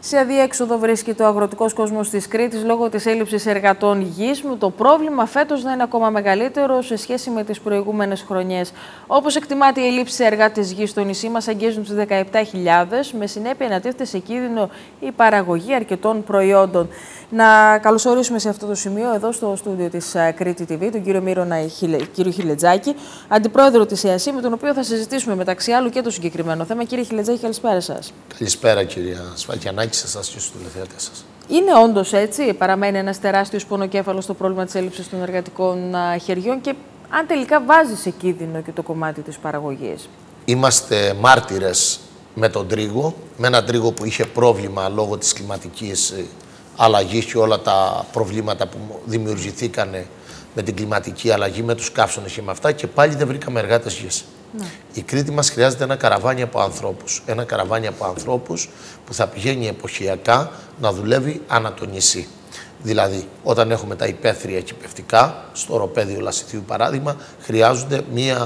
Σε αδιέξοδο βρίσκεται ο αγροτικός κόσμος της Κρήτης λόγω της έλλειψης εργατών γης, με το πρόβλημα φέτος να είναι ακόμα μεγαλύτερο σε σχέση με τις προηγούμενες χρονιές. Όπως εκτιμάται, η έλλειψη σε εργάτες γης στο νησί μας αγγίζουν τους 17.000, με συνέπεια να τίθεται σε κίνδυνο η παραγωγή αρκετών προϊόντων. Να καλωσορίσουμε σε αυτό το σημείο, εδώ στο στούντιο της Κρήτη TV, τον κύριο Μύρονα κύριο Χιλετζάκη, αντιπρόεδρο της ΕΑΣΥ, με τον οποίο θα συζητήσουμε μεταξύ άλλου και το συγκεκριμένο θέμα. Κύριε Χιλετζάκη, καλησπέρα σας. Καλησπέρα, κυρία Σφακιανάκη, σε εσάς και στους τηλεθεατές σας. Είναι όντως έτσι, παραμένει ένας τεράστιος πονοκέφαλος στο πρόβλημα της έλλειψης των εργατικών χεριών, και αν τελικά βάζει σε κίνδυνο και το κομμάτι της παραγωγής? Είμαστε μάρτυρες με τον τρίγο, με έναν τρίγο που είχε πρόβλημα λόγω της κλιματικής αλλαγής και όλα τα προβλήματα που δημιουργηθήκαν με την κλιματική αλλαγή, με τους καύσονες και με αυτά, και πάλι δεν βρήκαμε εργάτες γης. Ναι. Η Κρήτη μας χρειάζεται ένα καραβάνι από ανθρώπους. Ένα καραβάνι από ανθρώπους που θα πηγαίνει εποχιακά να δουλεύει ανά το νησί. Δηλαδή, όταν έχουμε τα υπαίθρια κυπευτικά, στο οροπέδιο Λασιθίου παράδειγμα, χρειάζονται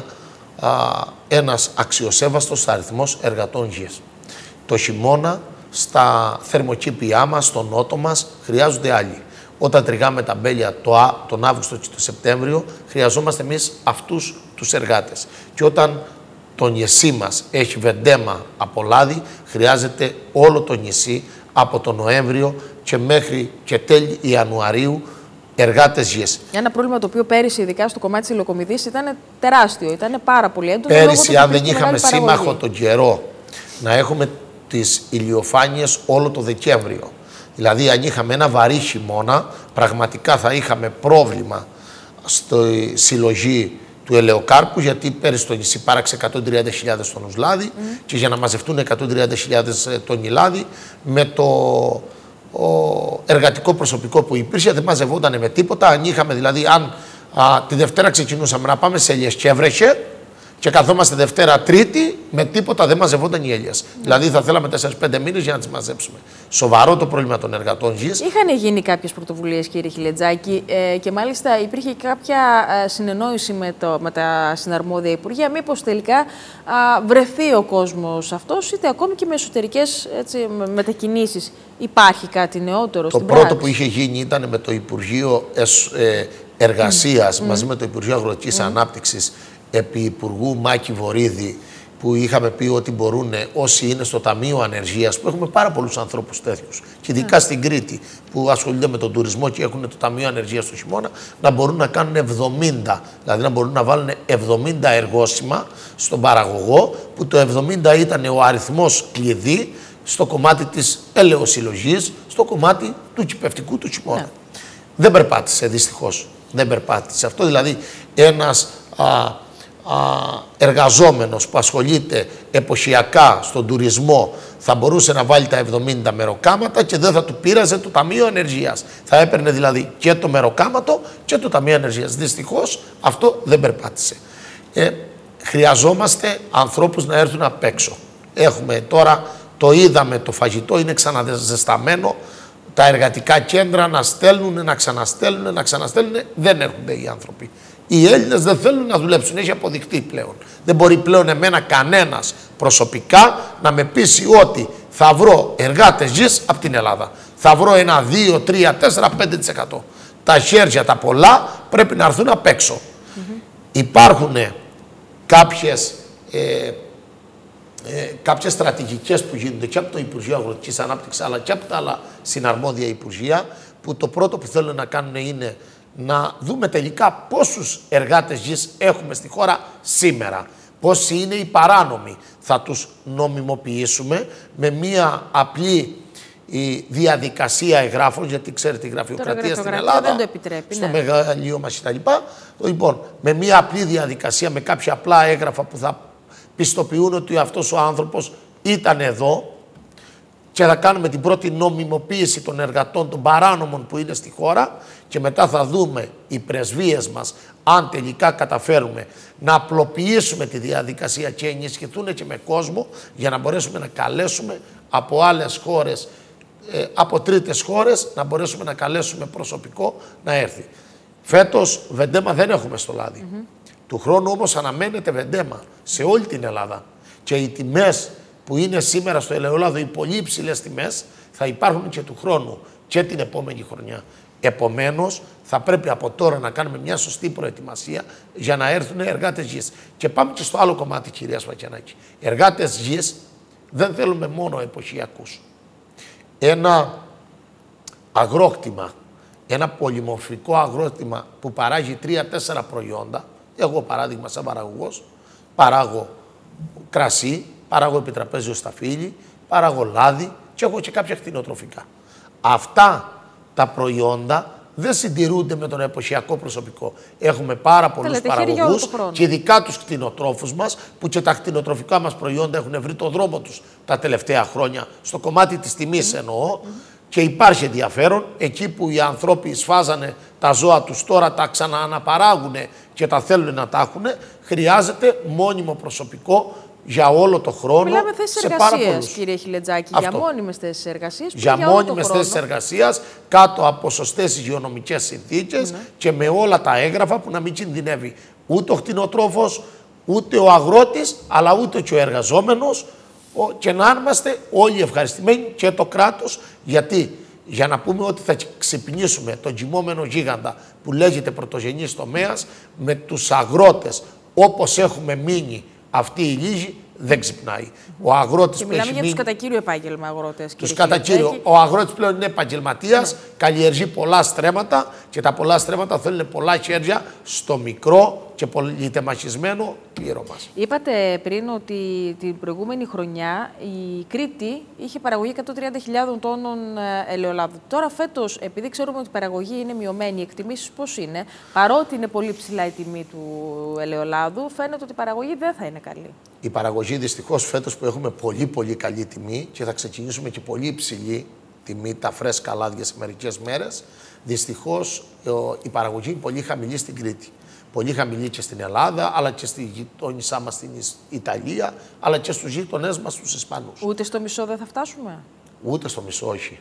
ένας αξιοσέβαστος αριθμός εργατών γης. Το χειμώνα, στα θερμοκήπια μας, στο νότο μας, χρειάζονται άλλοι. Όταν τριγάμε τα μπέλια τον Αύγουστο και τον Σεπτέμβριο, χρειαζόμαστε εμείς αυτούς τους εργάτες. Και όταν το νησί μας έχει βεντέμα από λάδι, χρειάζεται όλο το νησί από τον Νοέμβριο και μέχρι και τέλη Ιανουαρίου εργάτες γης. Ένα πρόβλημα το οποίο πέρυσι, ειδικά στο κομμάτι της υλοκομιδής, ήταν τεράστιο, ήταν πάρα πολύ έντονο. Πέρυσι, αν δεν είχαμε σύμμαχο τον καιρό να έχουμε τις ηλιοφάνειες όλο το Δεκέμβριο, δηλαδή αν είχαμε ένα βαρύ χειμώνα, πραγματικά θα είχαμε πρόβλημα στη συλλογή του ελαιοκάρπου, γιατί πέρυσι στο νησί πάραξε 130.000 τόνους λάδι και για να μαζευτούν 130.000 τόνοι λάδι, με το εργατικό προσωπικό που υπήρχε δεν μαζευόταν με τίποτα. Αν είχαμε, δηλαδή, αν τη Δευτέρα ξεκινούσαμε να πάμε σε ελιές και έβρεχε, και καθόμαστε Δευτέρα Τρίτη, με τίποτα δεν μαζευόταν οι ελιές. Δηλαδή θα θέλαμε 4-5 μήνες για να τις μαζέψουμε. Σοβαρό το πρόβλημα των εργατών γης. Είχαν γίνει κάποιες πρωτοβουλίες, κύριε Χιλετζάκη, και μάλιστα υπήρχε κάποια συνεννόηση με τα συναρμόδια υπουργεία. Μήπως τελικά βρεθεί ο κόσμος αυτός, είτε ακόμη και με εσωτερικές μετακινήσεις? Υπάρχει κάτι νεότερο στην πράξη? Το πρώτο που είχε γίνει ήταν με το Υπουργείο Εργασίας μαζί με το Υπουργείο Αγροτικής Ανάπτυξης, επί Υπουργού Μάκη Βορίδη, που είχαμε πει ότι μπορούν όσοι είναι στο Ταμείο Ανεργίας, που έχουμε πάρα πολλούς ανθρώπους τέτοιους, και ειδικά στην Κρήτη που ασχολούνται με τον τουρισμό και έχουν το Ταμείο Ανεργίας στο χειμώνα, να μπορούν να κάνουν 70, δηλαδή να μπορούν να βάλουν 70 εργόσημα στον παραγωγό, που το 70 ήταν ο αριθμός κλειδί στο κομμάτι της ελαιοσυλλογής, στο κομμάτι του κυπευτικού του χειμώνα. Δεν περπάτησε, δυστυχώς. Δεν περπάτησε αυτό, δηλαδή ένας εργαζόμενος που ασχολείται εποχιακά στον τουρισμό θα μπορούσε να βάλει τα 70 μεροκάματα και δεν θα του πείραζε το Ταμείο Ανεργίας. Θα έπαιρνε δηλαδή και το μεροκάματο και το Ταμείο Ανεργίας. Δυστυχώς αυτό δεν περπάτησε. Χρειαζόμαστε ανθρώπους να έρθουν απ' έξω. Έχουμε τώρα, το είδαμε, το φαγητό είναι ξαναζεσταμένο. Τα εργατικά κέντρα να στέλνουν, να ξαναστέλνουν, δεν έρχονται οι άνθρωποι. Οι Έλληνες δεν θέλουν να δουλέψουν, έχει αποδειχτεί πλέον. Δεν μπορεί πλέον εμένα κανένας προσωπικά να με πείσει ότι θα βρω εργάτες γης από την Ελλάδα. Θα βρω ένα 2, 3, 4, 5%. Τα χέρια τα πολλά πρέπει να έρθουν απ' έξω. Υπάρχουν κάποιες στρατηγικές που γίνονται και από το Υπουργείο Αγροτικής Ανάπτυξης αλλά και από τα άλλα συναρμόδια υπουργεία, που το πρώτο που θέλουν να κάνουν είναι να δούμε τελικά πόσους εργάτες γης έχουμε στη χώρα σήμερα. Πόσοι είναι οι παράνομοι. Θα τους νομιμοποιήσουμε με μία απλή διαδικασία εγγράφων, γιατί ξέρετε η γραφειοκρατία στην Ελλάδα δεν το επιτρέπει, στο μεγαλείο μας κτλ. Λοιπόν, με μία απλή διαδικασία, με κάποια απλά έγγραφα που θα πιστοποιούν ότι αυτός ο άνθρωπος ήταν εδώ, και θα κάνουμε την πρώτη νομιμοποίηση των εργατών των παράνομων που είναι στη χώρα, και μετά θα δούμε οι πρεσβείες μας αν τελικά καταφέρουμε να απλοποιήσουμε τη διαδικασία και ενισχυθούν και με κόσμο, για να μπορέσουμε να καλέσουμε από άλλες χώρες, από τρίτες χώρες, να μπορέσουμε να καλέσουμε προσωπικό να έρθει. Φέτος βεντέμα δεν έχουμε στο λάδι. Του χρόνου όμως αναμένεται βεντέμα σε όλη την Ελλάδα. Και οι τιμές που είναι σήμερα στο ελαιόλαδο οι πολύ υψηλές τιμές, θα υπάρχουν και του χρόνου και την επόμενη χρονιά. Επομένως, θα πρέπει από τώρα να κάνουμε μια σωστή προετοιμασία για να έρθουν εργάτες γης. Και πάμε και στο άλλο κομμάτι, κυρία Σφακιανάκη. Εργάτες γης δεν θέλουμε μόνο εποχιακούς. Ένα αγρόκτημα, ένα πολυμορφικό αγρόκτημα που παράγει 3-4 προϊόντα, εγώ παράδειγμα σαν παραγωγός, παράγω κρασί, παράγω επιτραπέζιο σταφύλι, παράγω λάδι και έχω και κάποια κτηνοτροφικά. Αυτά τα προϊόντα δεν συντηρούνται με τον εποχιακό προσωπικό. Έχουμε πάρα πολλούς παραγωγούς και ειδικά τους κτηνοτρόφους μας, που και τα κτηνοτροφικά μας προϊόντα έχουν βρει το δρόμο τους τα τελευταία χρόνια, στο κομμάτι της τιμής εννοώ, και υπάρχει ενδιαφέρον. Εκεί που οι άνθρωποι σφάζανε τα ζώα τους, τώρα τα ξανααναπαράγουν και τα θέλουν να τα έχουν, χρειάζεται μόνιμο προσωπικό για όλο το χρόνο. Μιλάμε θέσεις εργασίας, κύριε Χιλετζάκη, για μόνιμες θέσεις εργασίας. Για μόνιμες θέσεις εργασίας, κάτω από σωστές υγειονομικές συνθήκες και με όλα τα έγγραφα που να μην κινδυνεύει ούτε ο κτηνοτρόφος, ούτε ο αγρότης, αλλά ούτε και ο εργαζόμενος, και να είμαστε όλοι ευχαριστημένοι και το κράτος, γιατί για να πούμε ότι θα ξυπνήσουμε τον κοιμόμενο γίγαντα που λέγεται πρωτογενής τομέας, με τους αγρότες όπως έχουμε μείνει αυτοί οι λίγοι, δεν ξυπνάει. Ο αγρότης και μιλάμε για τους κατά κύριο επάγγελμα αγρότες. Τους κατά κύριο. Ο αγρότης πλέον είναι επαγγελματίας, καλλιεργεί πολλά στρέμματα και τα πολλά στρέμματα θέλουν πολλά χέρια στο μικρό και πολυτεμαχισμένο πλήρωμα. Είπατε πριν ότι την προηγούμενη χρονιά η Κρήτη είχε παραγωγή 130.000 τόνων ελαιολάδου. Τώρα φέτος, επειδή ξέρουμε ότι η παραγωγή είναι μειωμένη, οι εκτιμήσεις πώς είναι, παρότι είναι πολύ ψηλά η τιμή του ελαιολάδου, φαίνεται ότι η παραγωγή δεν θα είναι καλή. Η παραγωγή δυστυχώς φέτος που έχουμε πολύ καλή τιμή και θα ξεκινήσουμε και πολύ υψηλή τιμή, τα φρέσκα λάδια σε μερικές μέρες, δυστυχώς η παραγωγή είναι πολύ χαμηλή στην Κρήτη. Πολύ χαμηλή και στην Ελλάδα, αλλά και στη γειτόνισά μας στην Ιταλία, αλλά και στους γείτονές μας, τους Ισπανούς. Ούτε στο μισό δεν θα φτάσουμε? Ούτε στο μισό, όχι.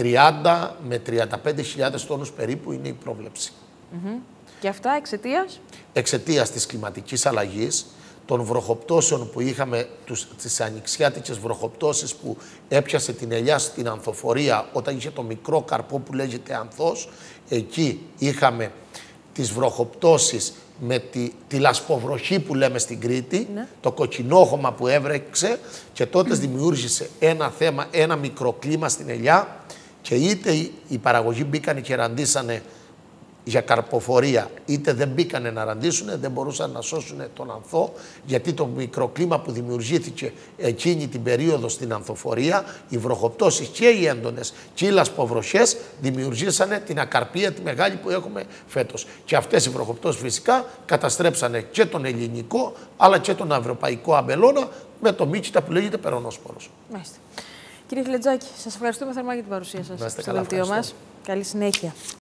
30 με 35.000 τόνους περίπου είναι η πρόβλεψη. Και αυτά εξαιτίας? Εξαιτίας της κλιματικής αλλαγής, των βροχοπτώσεων που είχαμε, τις ανοιξιάτικες βροχοπτώσεις που έπιασε την ελιά στην ανθοφορία όταν είχε το μικρό καρπό που λέγεται ανθός. Εκεί είχαμε τις βροχοπτώσεις με τη λασποβροχή που λέμε στην Κρήτη, το κοκκινόχωμα που έβρεξε και τότε δημιούργησε ένα θέμα, ένα μικροκλίμα στην ελιά και είτε οι παραγωγοί μπήκανε και ραντίσανε για καρποφορία, είτε δεν μπήκανε να ραντίσουν, δεν μπορούσαν να σώσουν τον ανθό, γιατί το μικροκλίμα που δημιουργήθηκε εκείνη την περίοδο στην ανθοφορία, οι βροχοπτώσεις και οι έντονες και οι λασποβροχές δημιουργήσανε την ακαρπία τη μεγάλη που έχουμε φέτος. Και αυτές οι βροχοπτώσεις φυσικά καταστρέψανε και τον ελληνικό αλλά και τον ευρωπαϊκό αμπελώνα με το μύκητα που λέγεται περονόσπορος. Μάλιστα. Κύριε Χιλετζάκη, σας ευχαριστούμε θερμά για την παρουσία σας στο δελτίο μας. Καλή συνέχεια.